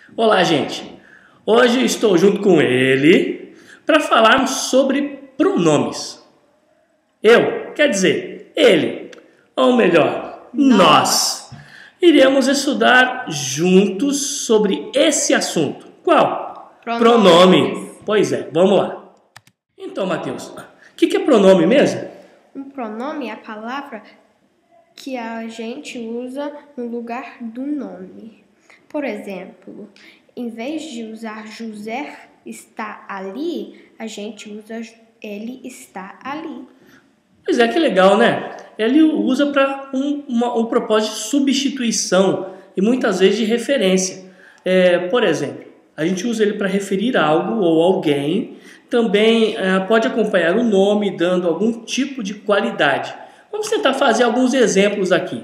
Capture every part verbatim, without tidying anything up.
Olá, gente! Hoje estou junto com ele para falarmos sobre pronomes. Eu, quer dizer, ele, ou melhor, nós, iremos estudar juntos sobre esse assunto. Qual? Pronomes. Pronome. Pois é, vamos lá. Então, Matheus, o que, que é pronome mesmo? Um pronome é a palavra que a gente usa no lugar do nome. Por exemplo, em vez de usar José está ali, a gente usa ele está ali. Pois é, que legal, né? Ele usa para um, uma, um propósito de substituição e muitas vezes de referência. É, por exemplo, a gente usa ele para referir algo ou alguém. Também é, pode acompanhar o nome, dando algum tipo de qualidade. Vamos tentar fazer alguns exemplos aqui.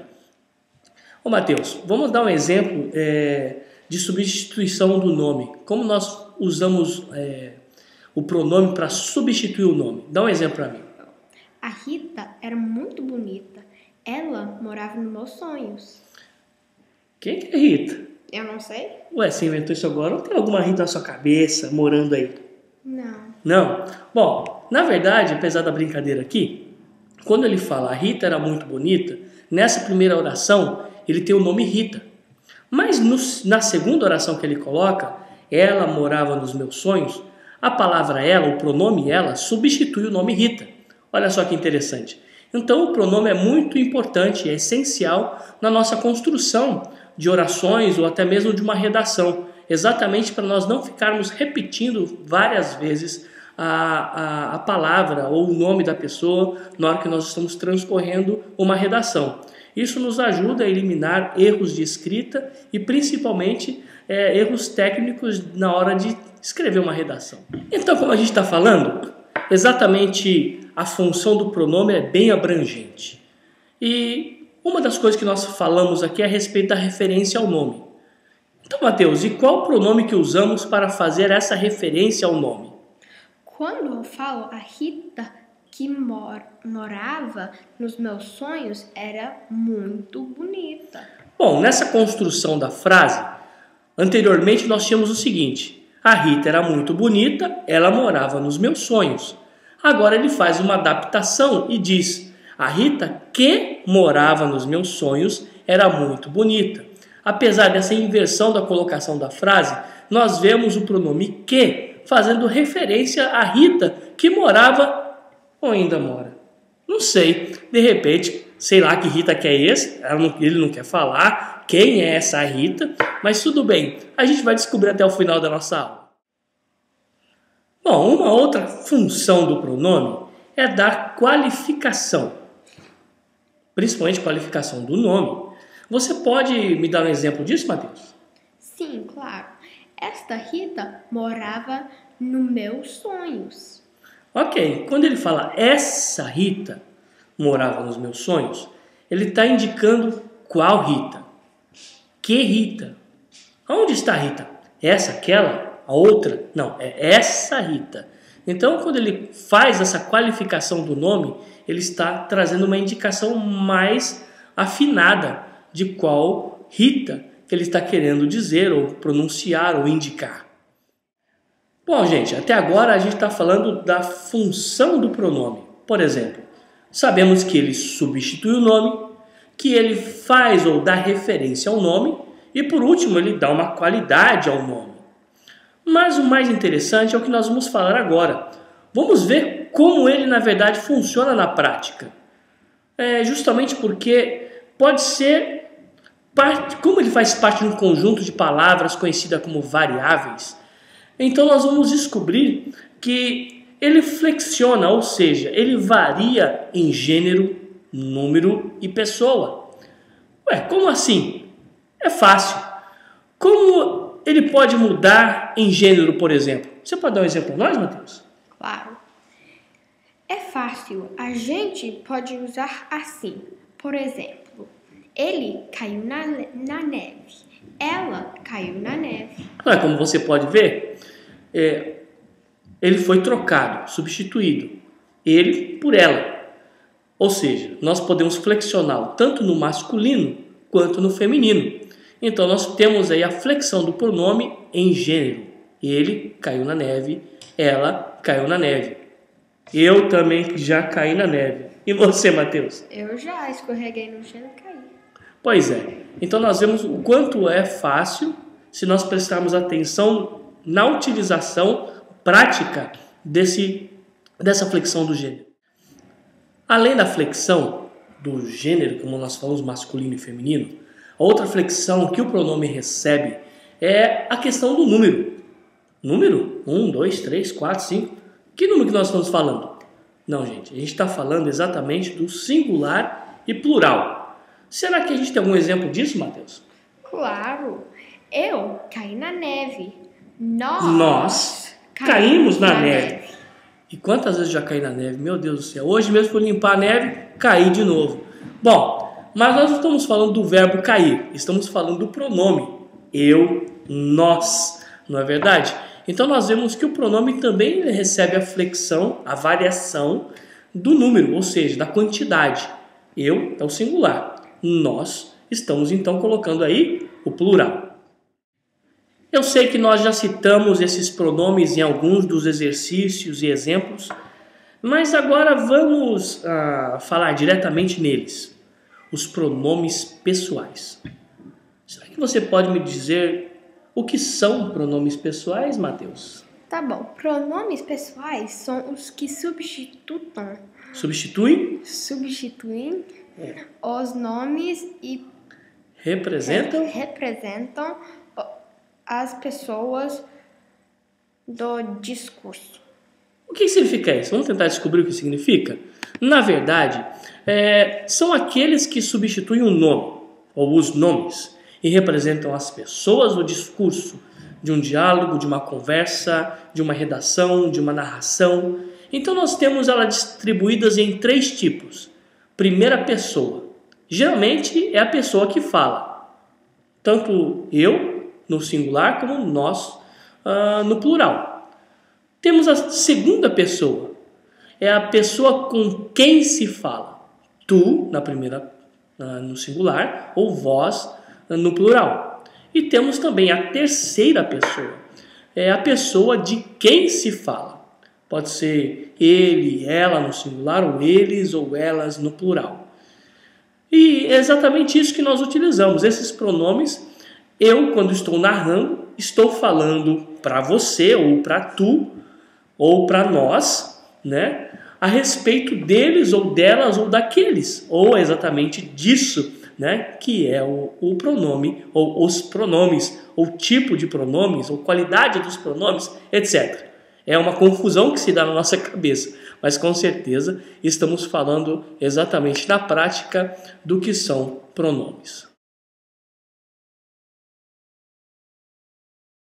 Ô Matheus, vamos dar um exemplo é, de substituição do nome. Como nós usamos é, o pronome para substituir o nome? Dá um exemplo para mim. A Rita era muito bonita. Ela morava nos meus sonhos. Quem que é Rita? Eu não sei? Ué, você inventou isso agora ou tem alguma Rita na sua cabeça morando aí? Não. Não? Bom, na verdade, apesar da brincadeira aqui, quando ele fala a Rita era muito bonita, nessa primeira oração ele tem o nome Rita. Mas no, na segunda oração que ele coloca, ela morava nos meus sonhos, a palavra ela, o pronome ela, substitui o nome Rita. Olha só que interessante. Então o pronome é muito importante, é essencial na nossa construção de orações ou até mesmo de uma redação, exatamente para nós não ficarmos repetindo várias vezes a, a, a palavra ou o nome da pessoa na hora que nós estamos transcorrendo uma redação. Isso nos ajuda a eliminar erros de escrita e principalmente é, erros técnicos na hora de escrever uma redação. Então, como a gente está falando, exatamente a função do pronome é bem abrangente. E uma das coisas que nós falamos aqui é a respeito da referência ao nome. Então, Matheus, e qual o pronome que usamos para fazer essa referência ao nome? Quando eu falo a Rita que mor morava nos meus sonhos era muito bonita. Bom, nessa construção da frase, anteriormente nós tínhamos o seguinte: a Rita era muito bonita, ela morava nos meus sonhos. Agora ele faz uma adaptação e diz: a Rita que morava nos meus sonhos era muito bonita. Apesar dessa inversão da colocação da frase, nós vemos o pronome que fazendo referência à Rita que morava ou ainda mora. Não sei, de repente, sei lá que Rita que é esse, ele não quer falar quem é essa Rita, mas tudo bem, a gente vai descobrir até o final da nossa aula. Bom, uma outra função do pronome é dar qualificação, principalmente qualificação do nome. Você pode me dar um exemplo disso, Matheus? Sim, claro. Esta Rita morava nos meus sonhos. Ok, quando ele fala essa Rita morava nos meus sonhos, ele está indicando qual Rita? Que Rita? Onde está a Rita? Essa, aquela, a outra? Não, é essa Rita. Então, quando ele faz essa qualificação do nome, ele está trazendo uma indicação mais afinada de qual Rita que ele está querendo dizer, ou pronunciar, ou indicar. Bom, gente, até agora a gente está falando da função do pronome. Por exemplo, sabemos que ele substitui o nome, que ele faz ou dá referência ao nome e, por último, ele dá uma qualidade ao nome. Mas o mais interessante é o que nós vamos falar agora. Vamos ver como ele, na verdade, funciona na prática. É justamente porque pode ser, parte, como ele faz parte de um conjunto de palavras conhecida como variáveis, então nós vamos descobrir que ele flexiona, ou seja, ele varia em gênero, número e pessoa. Ué, como assim? É fácil. Como ele pode mudar em gênero, por exemplo? Você pode dar um exemplo para nós, Matheus? Claro. É fácil. A gente pode usar assim. Por exemplo, ele caiu na, na neve. Ela caiu na neve. Ah, como você pode ver, é, ele foi trocado, substituído. Ele por ela. Ou seja, nós podemos flexioná-lo tanto no masculino quanto no feminino. Então nós temos aí a flexão do pronome em gênero. Ele caiu na neve, ela caiu na neve. Eu também já caí na neve. E você, Mateus? Eu já escorreguei no gelo e caí. Pois é. Então nós vemos o quanto é fácil se nós prestarmos atenção na utilização prática desse, dessa flexão do gênero. Além da flexão do gênero, como nós falamos, masculino e feminino, a outra flexão que o pronome recebe é a questão do número. Número? um, dois, três, quatro, cinco. Que número que nós estamos falando? Não, gente, a gente está falando exatamente do singular e plural. Será que a gente tem algum exemplo disso, Mateus? Claro. Eu caí na neve. Nós, Nós caímos, caímos na, na neve. neve. E quantas vezes já caí na neve? Meu Deus do céu. Hoje mesmo fui limpar a neve, caí de novo. Bom, mas nós não estamos falando do verbo cair. Estamos falando do pronome. Eu, nós. Não é verdade? Então nós vemos que o pronome também recebe a flexão, a variação do número, ou seja, da quantidade. Eu é o singular. Nós estamos então colocando aí o plural. Eu sei que nós já citamos esses pronomes em alguns dos exercícios e exemplos, mas agora vamos ah, falar diretamente neles. Os pronomes pessoais. Será que você pode me dizer o que são pronomes pessoais, Mateus? Tá bom. Pronomes pessoais são os que substituem. Substituem? Substituem é. os nomes e representam? representam as pessoas do discurso. O que significa isso? Vamos tentar descobrir o que significa? Na verdade, é, são aqueles que substituem o nome, ou os nomes, e representam as pessoas do discurso, de um diálogo, de uma conversa, de uma redação, de uma narração. Então nós temos elas distribuídas em três tipos. Primeira pessoa. Geralmente é a pessoa que fala. Tanto eu, no singular, como nós, uh, no plural. Temos a segunda pessoa. É a pessoa com quem se fala. Tu, na primeira, uh, no singular, ou vós, no plural. E temos também a terceira pessoa. É a pessoa de quem se fala. Pode ser ele, ela no singular, ou eles ou elas no plural. E é exatamente isso que nós utilizamos. Esses pronomes, eu, quando estou narrando, estou falando para você, ou para tu, ou para nós, né? A respeito deles, ou delas, ou daqueles. Ou exatamente disso, né, que é o, o pronome, ou os pronomes, ou tipo de pronomes, ou qualidade dos pronomes, etcétera. É uma confusão que se dá na nossa cabeça, mas com certeza estamos falando exatamente na prática do que são pronomes.